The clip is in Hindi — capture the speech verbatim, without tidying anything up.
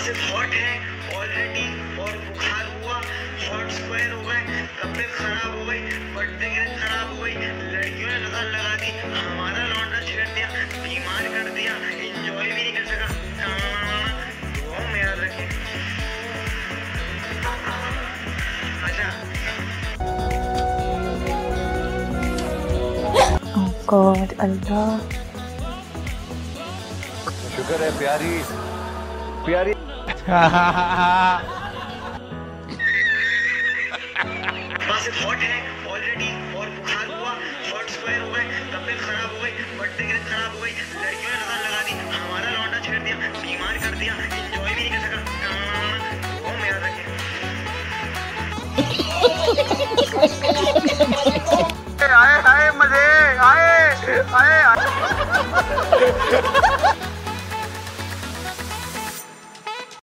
सिर्फ हॉट है ऑलरेडी और बुखार हुआ, हॉट स्क्वायर हो गए, तबीयत खराब हो गई, बर्थडे खराब हो गई, लड़कियों ने नजर लगा दी, हमारा लौंडा छेड़ दिया, बीमार कर दिया, एंजॉय भी नहीं कर सका। दुआओं में याद रखें। अच्छा गॉड अल्लाह, शुक्र है प्यारी प्यारी। सिर्फ हॉट है ऑलरेडी और बुखार हुआ, हॉट स्क्वायर हो गए, तबीयत खराब हो गई, बर्थडे खराब हो गई, लड़कियों ने नजर लगा दी, हमारा लौंडा छेड़ दिया, बीमार कर दिया, एंजॉय भी नहीं कर सका। दुआओं में याद रखें। आए आए मजे आए आए, आए।